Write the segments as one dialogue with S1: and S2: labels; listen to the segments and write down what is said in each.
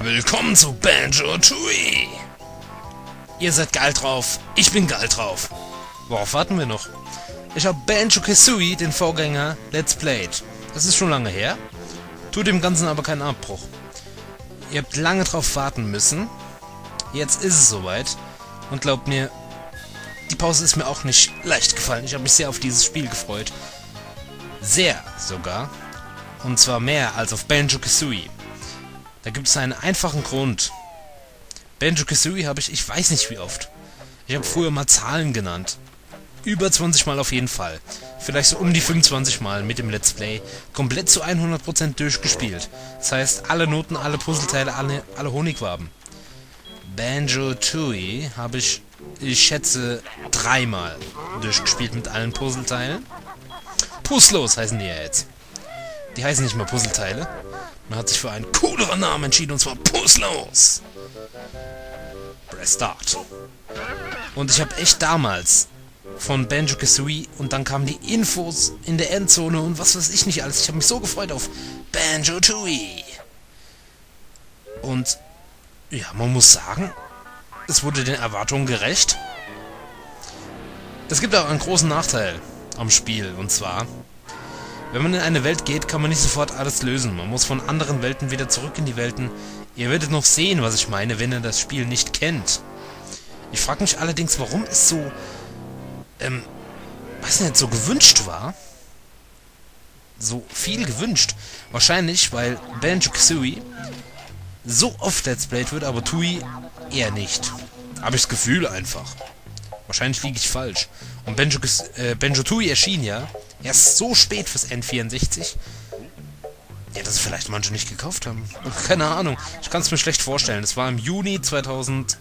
S1: Willkommen zu Banjo-Tooie! Ihr seid geil drauf, ich bin geil drauf. Worauf warten wir noch? Ich habe Banjo-Kazooie, den Vorgänger, Let's Played. Das ist schon lange her, tut dem Ganzen aber keinen Abbruch. Ihr habt lange drauf warten müssen, jetzt ist es soweit. Und glaubt mir, die Pause ist mir auch nicht leicht gefallen. Ich habe mich sehr auf dieses Spiel gefreut. Sehr sogar. Und zwar mehr als auf Banjo-Kazooie. Da gibt es einen einfachen Grund. Banjo-Kazooie habe ich weiß nicht wie oft. Ich habe früher mal Zahlen genannt. Über 20 Mal auf jeden Fall. Vielleicht so um die 25 Mal mit dem Let's Play. Komplett zu 100% durchgespielt. Das heißt, alle Noten, alle Puzzleteile, alle Honigwaben. Banjo-Tooie habe ich schätze, 3 Mal durchgespielt mit allen Puzzleteilen. Puzzlos heißen die ja jetzt. Die heißen nicht mehr Puzzleteile. Man hat sich für einen cooleren Namen entschieden, und zwar Puzzlos. Press Start. Und ich habe echt damals von Banjo-Kazooie und dann kamen die Infos in der Endzone und was weiß ich nicht alles. Ich habe mich so gefreut auf Banjo-Tooie. Und ja, man muss sagen, es wurde den Erwartungen gerecht. Es gibt auch einen großen Nachteil am Spiel, und zwar, wenn man in eine Welt geht, kann man nicht sofort alles lösen. Man muss von anderen Welten wieder zurück in die Welten. Ihr werdet noch sehen, was ich meine, wenn ihr das Spiel nicht kennt. Ich frage mich allerdings, warum es so, weiß nicht, so gewünscht war. So viel gewünscht. Wahrscheinlich, weil Banjo-Kazooie so oft Let's Played wird, aber Tooie eher nicht. Habe ich das Gefühl einfach. Wahrscheinlich liege ich falsch. Und Banjo-Tooie erschien ja erst so spät fürs N64, ja, dass es vielleicht manche nicht gekauft haben. Keine Ahnung. Ich kann es mir schlecht vorstellen. Das war im Juni 2001.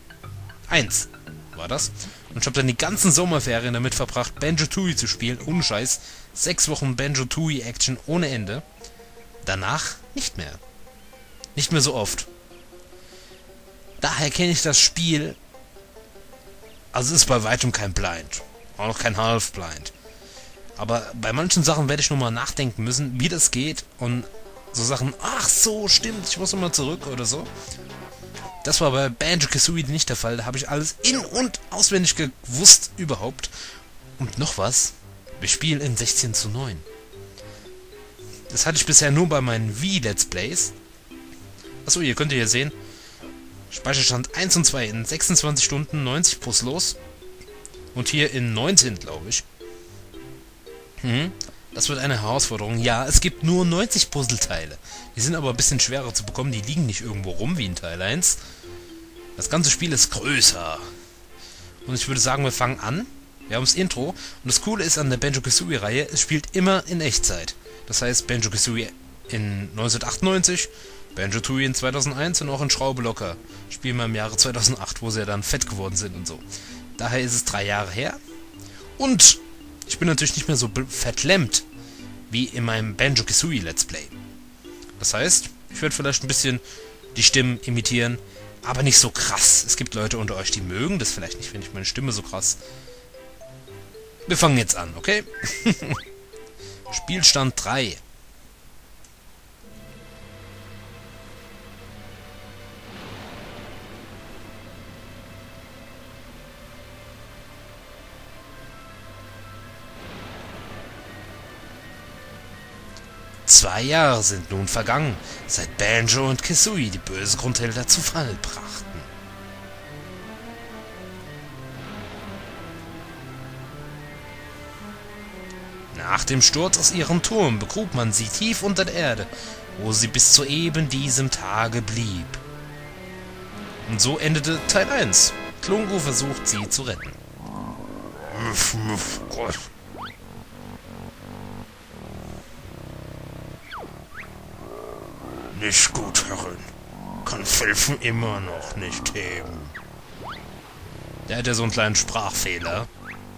S1: War das. Und ich habe dann die ganzen Sommerferien damit verbracht, Banjo-Tooie zu spielen. Ohne Scheiß. 6 Wochen Banjo-Tooie-Action ohne Ende. Danach nicht mehr. Nicht mehr so oft. Daher kenne ich das Spiel. Also es ist bei weitem kein Blind. Auch noch kein Half-Blind. Aber bei manchen Sachen werde ich nochmal nachdenken müssen, wie das geht. Und so Sachen, ach so, stimmt, ich muss nochmal zurück oder so. Das war bei Banjo-Kazooie nicht der Fall. Da habe ich alles in- und auswendig gewusst überhaupt. Und noch was, wir spielen in 16:9. Das hatte ich bisher nur bei meinen Wii-Let's Plays. Achso, hier könnt ihr hier sehen. Speicherstand 1 und 2 in 26 Stunden, 90 Puzzlos. Und hier in 19, glaube ich. Das wird eine Herausforderung. Ja, es gibt nur 90 Puzzleteile. Die sind aber ein bisschen schwerer zu bekommen. Die liegen nicht irgendwo rum wie in Teil 1. Das ganze Spiel ist größer. Und ich würde sagen, wir fangen an. Wir haben das Intro. Und das Coole ist an der Banjo-Kazooie-Reihe, es spielt immer in Echtzeit. Das heißt, Banjo-Kazooie in 1998... Banjo-Tooie in 2001 und auch in Schraube locker. Spielen wir im Jahre 2008, wo sie ja dann fett geworden sind und so. Daher ist es 3 Jahre her. Und ich bin natürlich nicht mehr so verklemmt wie in meinem Banjo-Kazooie Let's Play. Das heißt, ich werde vielleicht ein bisschen die Stimmen imitieren, aber nicht so krass. Es gibt Leute unter euch, die mögen das vielleicht nicht, wenn ich meine Stimme so krass... Wir fangen jetzt an, okay? Spielstand 3. Zwei Jahre sind nun vergangen, seit Banjo und Kazooie die böse Grundhilda zu Fall brachten. Nach dem Sturz aus ihrem Turm begrub man sie tief unter der Erde, wo sie bis zu eben diesem Tage blieb. Und so endete Teil 1. Klungo versucht, sie zu retten. Nicht gut, Herrin. Kann Felfen immer noch nicht heben. Der hat ja so einen kleinen Sprachfehler.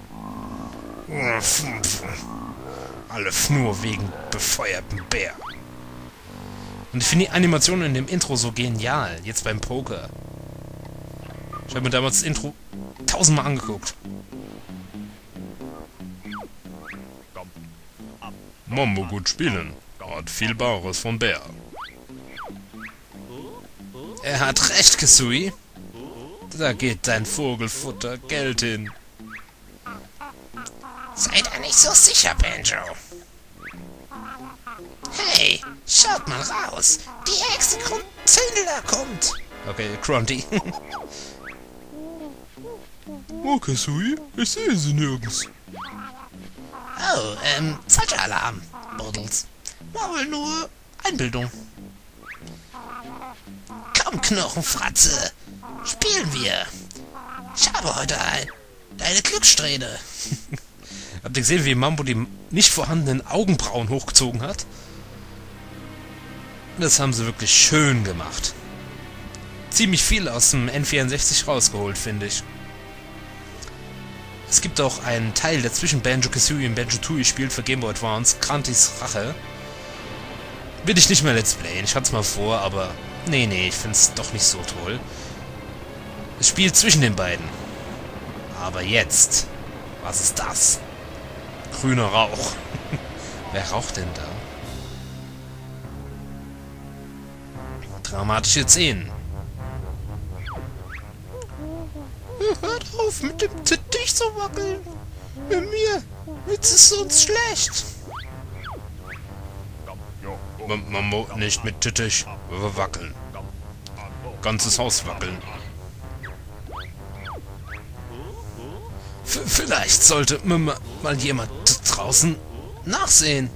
S1: Alles nur wegen befeuerten Bär. Und ich finde die Animation in dem Intro so genial. Jetzt beim Poker. Ich habe mir damals das Intro 1000-mal angeguckt. Mambo gut spielen. Hat viel Bares von Bär. Er hat recht, Kesui. Da geht dein Vogelfutter Geld hin.
S2: Sei da nicht so sicher, Banjo. Hey, schaut mal raus. Die Hexe Grunzilla kommt.
S1: Okay, Grunty.
S3: Oh, Kesui, ich sehe sie nirgends.
S2: Oh, falscher Alarm, Buddles.
S1: War wohl nur Einbildung.
S2: Komm, Knochenfratze. Spielen wir. Ich habe heute deine Glückssträhne.
S1: Habt ihr gesehen, wie Mambo die nicht vorhandenen Augenbrauen hochgezogen hat? Das haben sie wirklich schön gemacht. Ziemlich viel aus dem N64 rausgeholt, finde ich. Es gibt auch einen Teil, der zwischen Banjo-Kazooie und Banjo-Tooie spielt für Game Boy Advance, Grunty's Rache. Will ich nicht mehr Let's Playen, ich hatte es mal vor, aber nee, ich finde es doch nicht so toll. Es spielt zwischen den beiden. Aber jetzt, was ist das? Grüner Rauch. Wer raucht denn da? Dramatische Szenen.
S2: Hört auf mit dem Tisch zu wackeln. Mit mir ist es uns schlecht.
S1: Mambo, nicht mit Tittich, wir wackeln. Ganzes Haus wackeln. Vielleicht sollte mal jemand draußen nachsehen.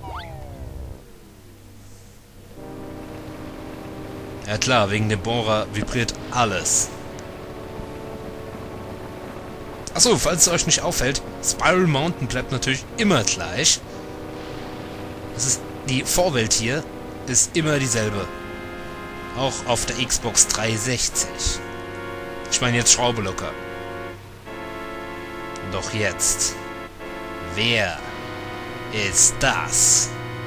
S1: Ja klar, wegen dem Bohrer vibriert alles. Achso, falls es euch nicht auffällt, Spiral Mountain bleibt natürlich immer gleich. Das ist die Vorwelt hier, ist immer dieselbe. Auch auf der Xbox 360. Ich meine jetzt Schraube locker. Doch jetzt. Wer ist das?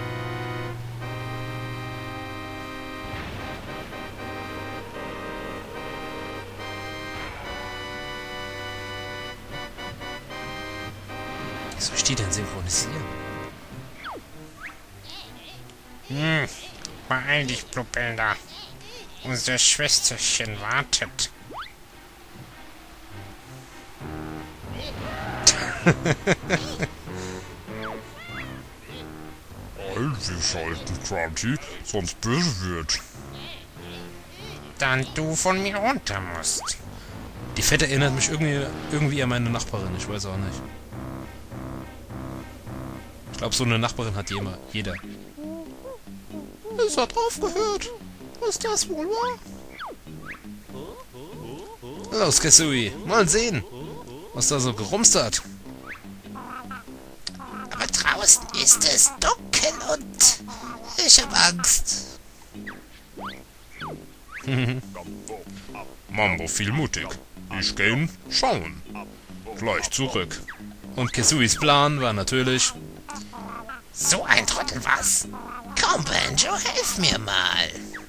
S1: Wie soll ich die denn synchronisieren?
S2: Beeil dich, Blubelda. Unser Schwesterchen wartet.
S3: Wir schalten Grunty, sonst böse wird.
S2: Dann du von mir runter musst.
S1: Die Fette erinnert mich irgendwie an meine Nachbarin, ich weiß auch nicht. Ich glaube, so eine Nachbarin hat jeder.
S2: Es hat aufgehört. Was das wohl war?
S1: Los, Kazooie, mal sehen, was da so gerumst hat.
S2: Aber draußen ist es dunkel und ich hab Angst.
S3: Mambo viel mutig. Ich gehen, schauen. Gleich zurück.
S1: Und Kazooies Plan war natürlich...
S2: So ein Trottel was? Komm, Banjo, helf mir mal.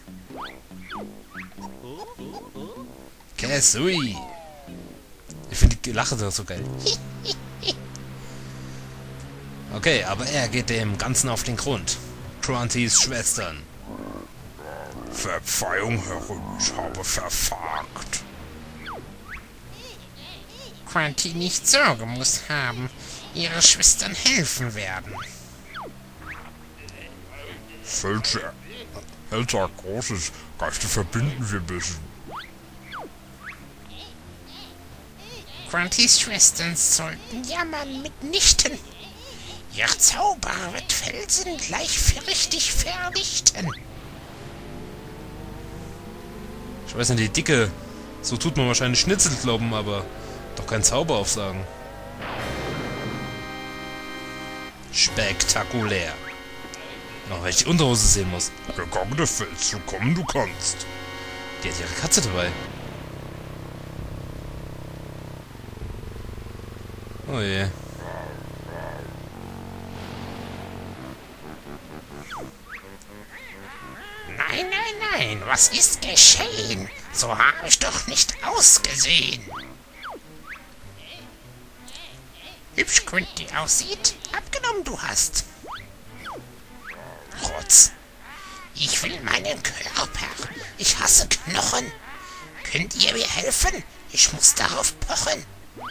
S1: Kazooie. Ich finde die Lache da so geil. Okay, aber er geht dem Ganzen auf den Grund. Gruntys Schwestern.
S3: Verzeihung, Herrin, ich habe versagt.
S2: Grunty nicht Sorge muss haben. Ihre Schwestern helfen werden.
S3: Felser, Helter Großes, Geister verbinden wir müssen.
S2: Gruntys Schwestern sollten jammern mitnichten. Ihr Zauber wird Felsen gleich richtig vernichten.
S1: Ich weiß nicht, die Dicke. So tut man wahrscheinlich Schnitzel glauben, aber doch kein Zauber aufsagen. Spektakulär. Noch weil ich die Unterhose sehen muss.
S3: Gegangene Fels, so komm, du kannst.
S1: Die hat ihre Katze dabei. Oh je.
S2: Nein, was ist geschehen? So habe ich doch nicht ausgesehen. Hübsch Grunty aussieht, abgenommen du hast.
S1: Rotz.
S2: Ich will meinen Körper. Ich hasse Knochen. Könnt ihr mir helfen? Ich muss darauf pochen.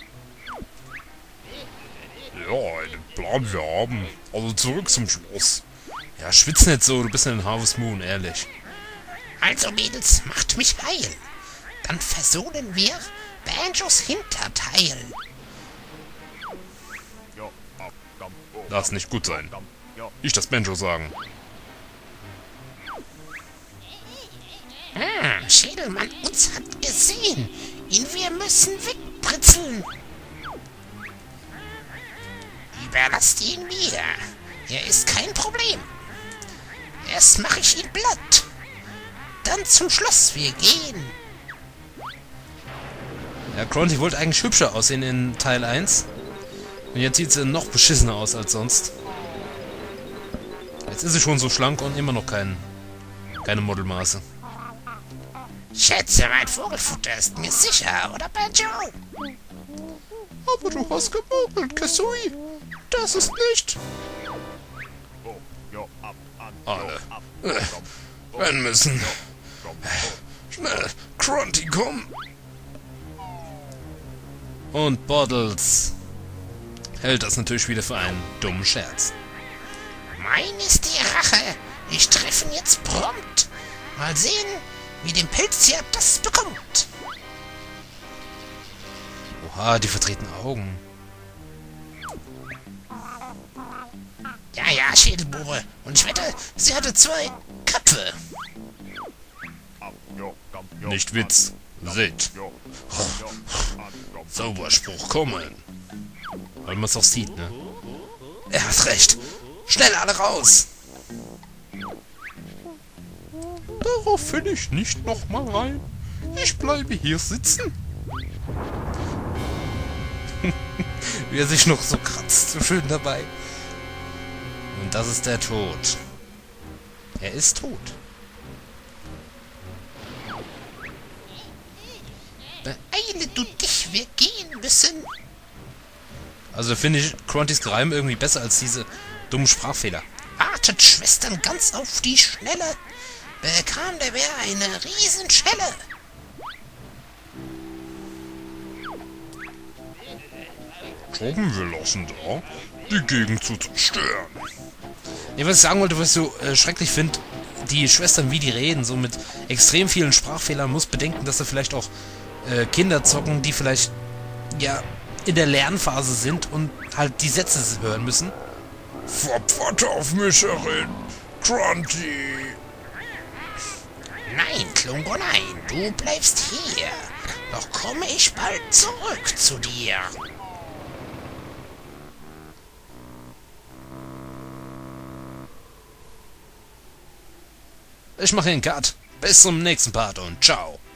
S3: Ja, einen Plan wir haben. Also zurück zum Schloss.
S1: Ja, schwitz nicht so, du bist in Harvest Moon, ehrlich.
S2: Also Mädels, macht mich heil. Dann versohlen wir Banjos Hinterteil.
S3: Lass nicht gut sein. Ich das Banjo sagen.
S2: Schädelmann uns hat gesehen. Wir müssen wegbritzeln. Überlasst ihn mir. Er ist kein Problem. Erst mache ich ihn platt. Dann zum Schloss wir gehen.
S1: Ja, Grunty wollte eigentlich hübscher aussehen in Teil 1. Und jetzt sieht sie noch beschissener aus als sonst. Jetzt ist sie schon so schlank und immer noch keine Modelmaße.
S2: Schätze, mein Vogelfutter ist mir sicher, oder Banjo?
S1: Aber du hast gemogelt, Kasui. Das ist nicht...
S3: Alle. Rennen müssen. Schnell, Grunty, komm.
S1: Und Bottles hält das natürlich wieder für einen dummen Scherz.
S2: Mein ist die Rache. Ich treffe ihn jetzt prompt. Mal sehen, wie dem Pilztier das bekommt.
S1: Oha, die verdrehten Augen.
S2: Ja, ja, Schädelbube. Und ich wette, sie hatte 2 Köpfe.
S3: Nicht Witz. Seht. Zauberspruch kommen.
S1: Weil man es auch sieht, ne? Er hat recht. Schnell alle raus!
S3: Darauf will ich nicht nochmal rein. Ich bleibe hier sitzen.
S1: Wie er sich noch so kratzt, so schön dabei. Und das ist der Tod. Er ist tot.
S2: Beeile du dich, wir gehen müssen.
S1: Also finde ich Gruntys Geheim irgendwie besser als diese dummen Sprachfehler.
S2: Wartet, Schwestern, ganz auf die Schnelle. Bekam der Bär eine Riesenschelle.
S3: Jobben wir lassen da, die Gegend zu zerstören.
S1: Nee, was ich sagen wollte, was ich so schrecklich finde, die Schwestern, wie die reden, so mit extrem vielen Sprachfehlern, muss bedenken, dass da vielleicht auch Kinder zocken, die vielleicht, ja, in der Lernphase sind und halt die Sätze hören müssen.
S3: Verpfarte auf Mischerin, Grunty.
S2: Nein, Klungo, nein, du bleibst hier. Doch komme ich bald zurück zu dir.
S1: Ich mache den Cut. Bis zum nächsten Part und ciao.